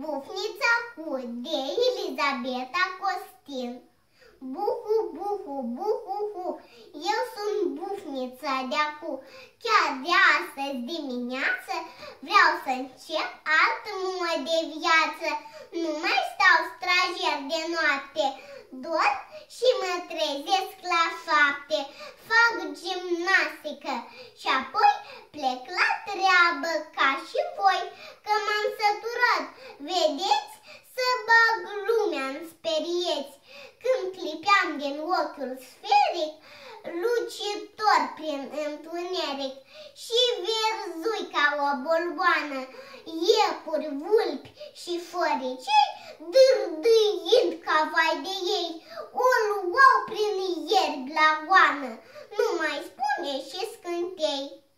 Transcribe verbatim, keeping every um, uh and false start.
Bufnița cu de Elizabeta Costin. Buhu, buhu, buhu, hu, eu sunt bufnița de-acu. Chiar de astăzi dimineață vreau să încep alt mod de viață. Nu mai stau strajer de noapte, dorm și mă trezesc la șapte. Fac gimnastică și apoi plec la treabă ca și voi, că m-am săturat, vedeți, să bag lumea-n sperieți. Când clipeam din ochiul sferic, lucitor prin întuneric, și verzui ca o bolboană, iepuri, vulpi și floricei, dârdâind ca vai de ei, o luau prin ierbi la goană, nu mai spune și scântei.